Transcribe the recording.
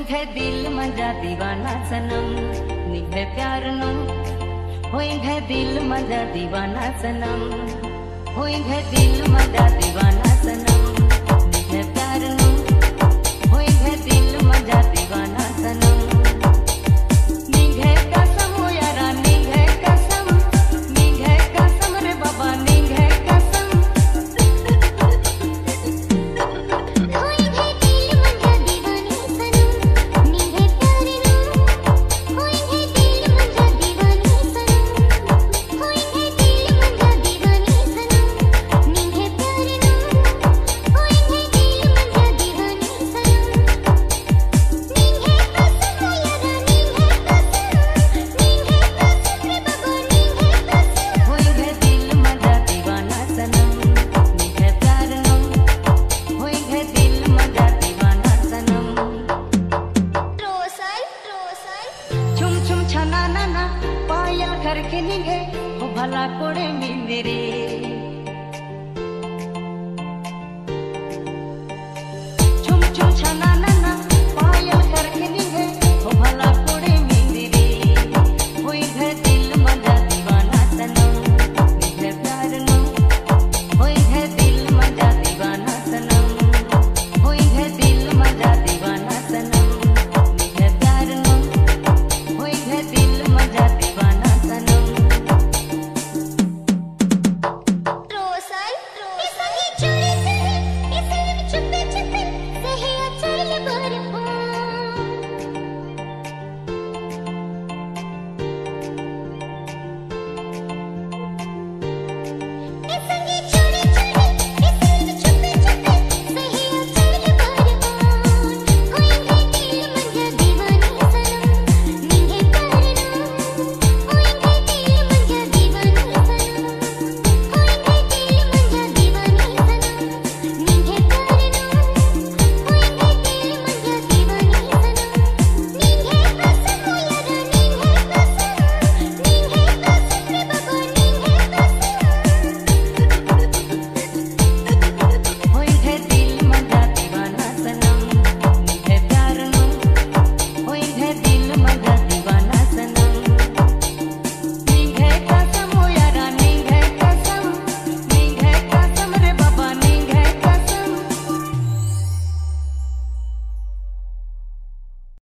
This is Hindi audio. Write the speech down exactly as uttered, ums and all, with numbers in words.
घे दिल मजा दीवाना सनम निभे प्यार नो होई घे दिल मजा दीवाना सनम होई घे दिल मजा दीवाना सनम निभे प्यार नो होई घे दिल मजा दीवाना सनम निघे कसम हो यारा निघे कसम निघे कसम रे बाबा निघे कसम होई घे दिल मजा दीवानी सनम निघे प्यार नो होई घे दिल मजा दीवानी सनम होई घे दिल मजा दीवानी सनम निघे प्यार नो होई घे दिल मजा दीवानी सनम निघे कसम हो यारा निघे कसम निघे कसम रे बाबा निघे कसम होई घे दिल मजा दीवाना सनम निघे प्यार नो होई घे दिल मजा दीवाना सनम रोसल रोसल छुम छुम छना ना ना पायल करके निघे हो भला कोड़े में मेरे